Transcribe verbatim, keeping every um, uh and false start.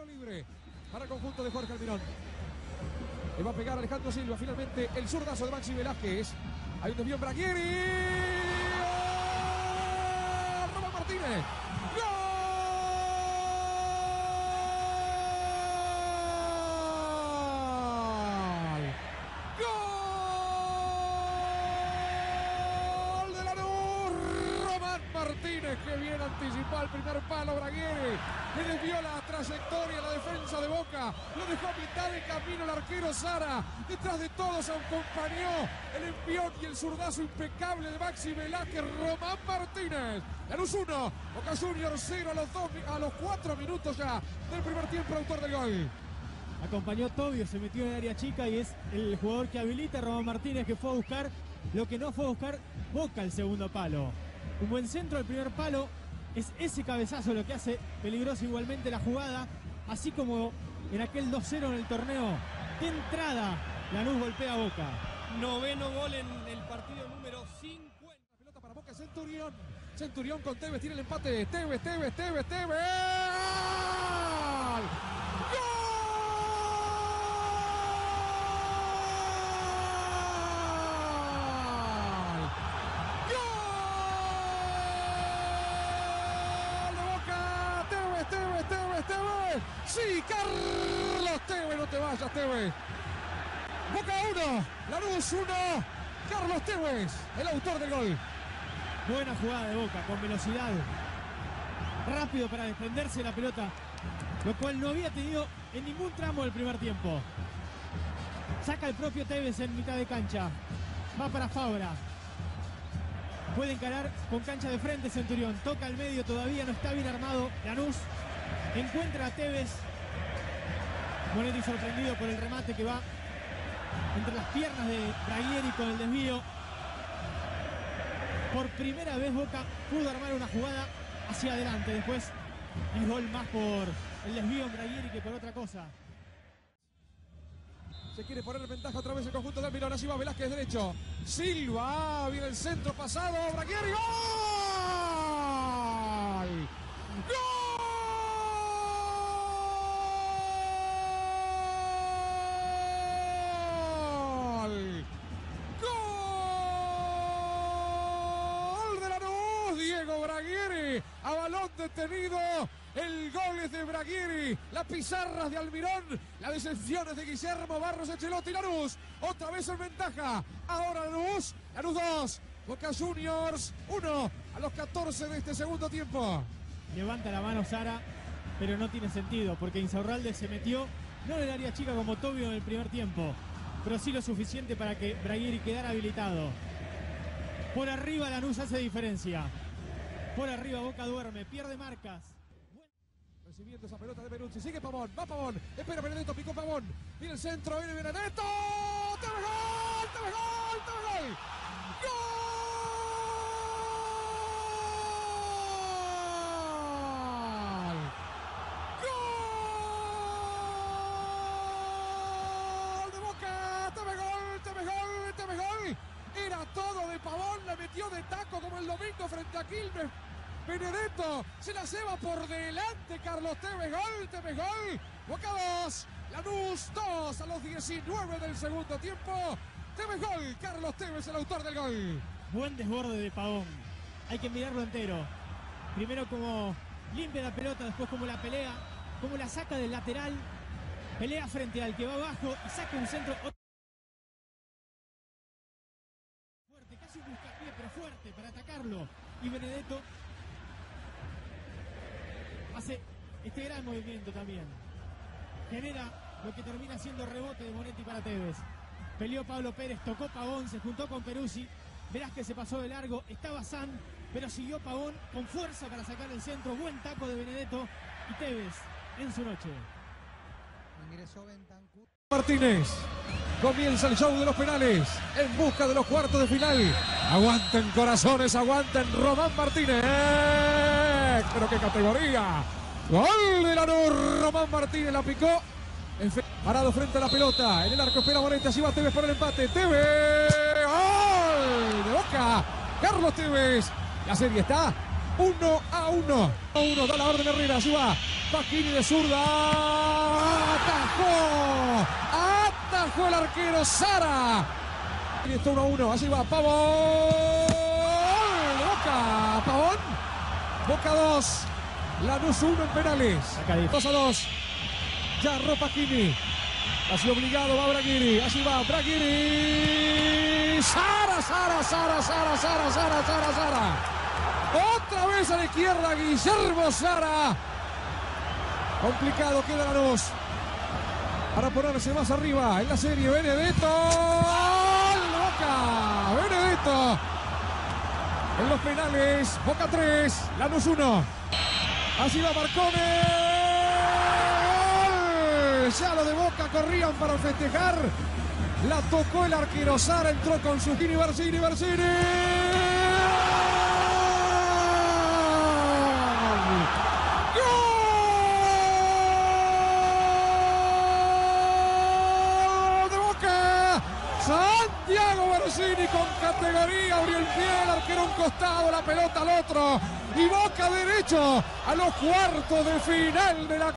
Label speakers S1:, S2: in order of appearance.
S1: Tiro libre para el conjunto de Jorge Almirón. Le va a pegar Alejandro Silva. Finalmente el zurdazo de Maxi Velázquez. Hay un desvío en Braguieri. ¡Gol! Román Martínez. ¡Gol! ¡Gol de Lanús! Román Martínez, que bien anticipó el primer palo Braguieri. Le desvió la trayectoria, la defensa de Boca. Lo dejó a mitad de camino el arquero Sara. Detrás de todos acompañó el envión y el zurdazo impecable de Maxi Velázquez. Román Martínez. Lanús uno, Boca Juniors cero a los, dos, a los cuatro minutos ya del primer tiempo, autor del gol.
S2: Acompañó Tobio, se metió en el área chica y es el jugador que habilita a Román Martínez, que fue a buscar lo que no fue a buscar Boca, el segundo palo. Un buen centro al primer palo. Es ese cabezazo lo que hace peligroso igualmente la jugada, así como en aquel dos cero en el torneo. De entrada, Lanús golpea a Boca.
S3: Noveno gol en el partido número cincuenta.
S1: La pelota para Boca, Centurión. Centurión con Tevez, tiene el empate. Tevez, Tevez, Tevez, Tevez. ¡Gol! Tevez, Tevez, Tevez. Sí, Carlos Tevez, no te vayas, Tevez. Boca uno, Lanús uno. Carlos Tevez, el autor del gol.
S2: Buena jugada de Boca, con velocidad. Rápido para defenderse de la pelota, lo cual no había tenido en ningún tramo del primer tiempo. Saca el propio Tevez en mitad de cancha. Va para Fabra. Puede encarar con cancha de frente Centurión. Toca al medio, todavía no está bien armado Lanús. Encuentra a Tevez. Monetti sorprendido por el remate que va entre las piernas de Braguieri con el desvío. Por primera vez Boca pudo armar una jugada hacia adelante. Después el gol más por el desvío en Braguieri que por otra cosa.
S1: Se quiere poner en ventaja otra vez el conjunto de Almirón. Allí va Velázquez derecho. Silva. Viene el centro pasado. Braguieri. ¡Gol! ¡Gol! ¡Gol de Lanús! Diego Braguieri. A balón detenido. El gol es de Braguieri, las pizarras de Almirón, las decepciones de Guillermo Barros Echelotti. Lanús, otra vez en ventaja. Ahora Lanús, Lanús dos, Boca Juniors uno a los catorce de este segundo tiempo.
S2: Levanta la mano Sara, pero no tiene sentido, porque Insaurralde se metió, no en el área chica como Tobio en el primer tiempo, pero sí lo suficiente para que Braguieri quedara habilitado. Por arriba Lanús hace diferencia. Por arriba Boca duerme, pierde marcas.
S1: Recibiendo esa pelota de Peruzzi, sigue Pavón, va Pavón, espera Benedetto, picó Pavón, viene el centro, viene Benedetto, ¡Tevez gol! ¡Tevez gol! ¡Tevez gol! ¡Gol! ¡Gol de Boca! ¡Tevez gol! ¡Tevez gol! ¡Tevez gol! Era todo de Pavón, la metió de taco como el domingo frente a Quilmes. Benedetto se la lleva por delante. Carlos Tevez, gol, Tevez, gol. Boca dos, Lanús dos a los diecinueve del segundo tiempo. Tevez, gol, Carlos Tevez, el autor del gol.
S2: Buen desborde de Pavón. Hay que mirarlo entero. Primero como limpia la pelota, después como la pelea, como la saca del lateral. Pelea frente al que va abajo y saca un centro. Fuerte, casi un buscapié, pero fuerte para atacarlo. Y Benedetto hace este gran movimiento también. Genera lo que termina siendo rebote de Monetti para Tevez. Peleó Pablo Pérez, tocó Pavón, se juntó con Peruzzi. Verás que se pasó de largo, estaba San, pero siguió Pavón con fuerza para sacar el centro. Buen taco de Benedetto y Tevez en su noche.
S4: Ingresó Bentancur.
S1: Martínez. Comienza el show de los penales en busca de los cuartos de final. Aguanten corazones, aguanten Román Martínez. Pero qué categoría. Gol de Lanús. Román Martínez la picó. Parado frente a la pelota. En el arco espera Monetti. Allí va Tevez por el empate. Tevez. Gol de Boca. Carlos Tevez. La serie está uno a uno. uno da la orden Herrera. Allí va Pasquini de zurda. Atajó. Atajó el arquero Sara. Y está uno a uno. Así va Pavón. Boca. Pavón. Boca dos. Lanús uno en penales. dos a dos. Ya Pasquini. Así obligado va Braguiri. Así va Braguiri. Sara, Sara, Sara, Sara, Sara, Sara, Sara, Sara. Otra vez a la izquierda Guillermo Sara. Complicado queda Lanús para ponerse más arriba en la serie. Benedetto. Boca. Benedetto. En los penales. Boca tres. Lanús uno. Así va Marcone. Ya los de Boca corrían para festejar. La tocó el arquero Sara. Entró con su Gini Barsini. Barsini. Santiago Barsini con categoría, abrió el pie, el arquero a un costado, la pelota al otro y Boca derecho a los cuartos de final de la